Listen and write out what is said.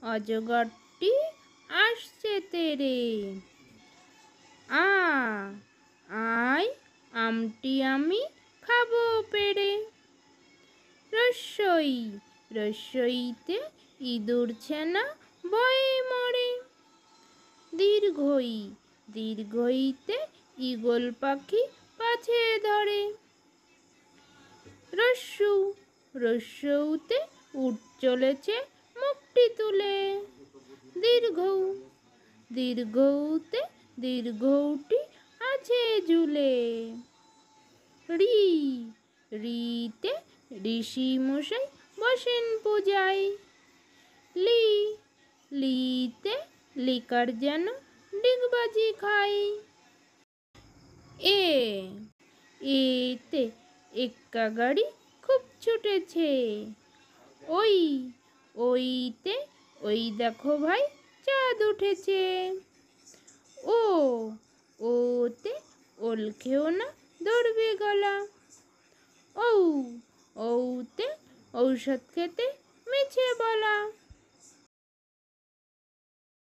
অজগরটি আসছে তেরে। আ আয় আমটি আমি খাবো পেড়ে। রস্যই রস্যইতে ইঁদুর ছানা ভয়ে মরে। দীর্ঘই দীর্ঘইতে ঈগল পাখি পাছে ধরে। রস্যু রস্যুতে উট চলেছে মুখটি তুলে। দীর্ঘৌ দীর্ঘৌতে দীর্ঘৌটি আছে ঝুলে। রি রিতে ঋষি মশাই বসেন পূজায়। লি লিতে লিকার যেন ডিগবাজি খাই। এ এতে এক্কা গাড়ি খুব ছুটেছে। ওই ওইতে ওই দেখো ভাই চাঁদ উঠেছে। ও ওতে ওল খেও না ধরবে গলা। ঔ ঔতে ঔষধ খেতে মিছে বলা।